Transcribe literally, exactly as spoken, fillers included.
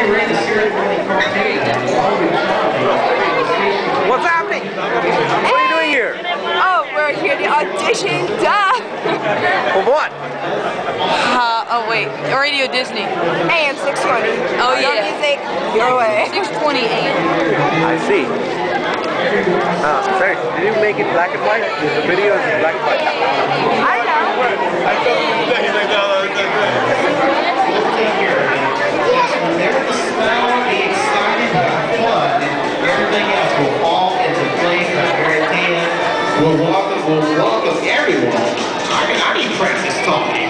What's happening? What are you doing here? Oh, we're here to audition. Duh. For what? Uh, oh wait, Radio Disney. A M six twenty. Oh Your yeah. music, your way. six twenty A M. I see. Uh, sorry, did you make it black and white? The video is black and white. I know. I told him today, he's like, no, no, no, no. There the smell, the excitement, the fun, everything else will fall into place. I guarantee it. We'll welcome, we'll welcome everyone. I mean, I need practice talking.